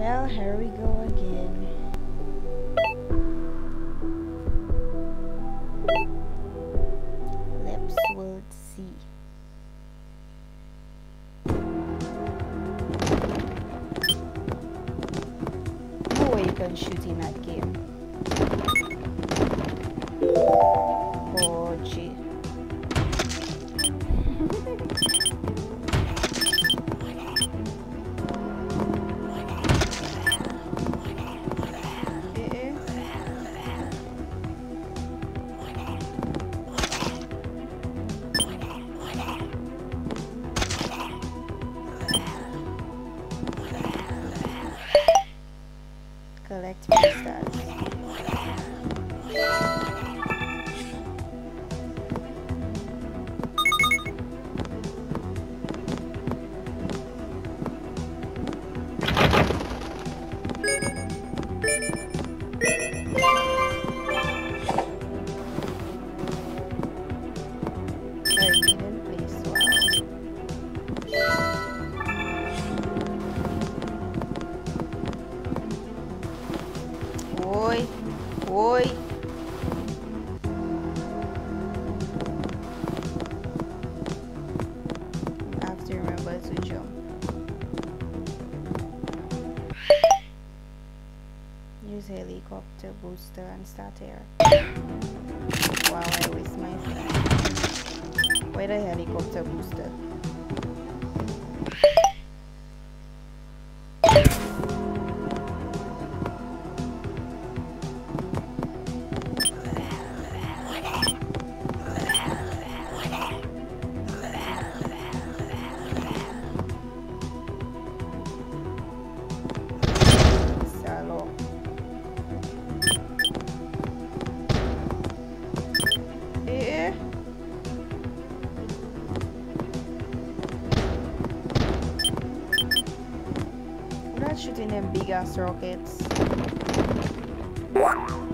Well, here we go again. Lips World C. No way you can shoot in that game. Oh, gee. Collect stars. Oi, oi. I have to remember to jump. Use helicopter booster and start air. Wow, I waste my time. Where the helicopter booster? Shooting them big ass rockets.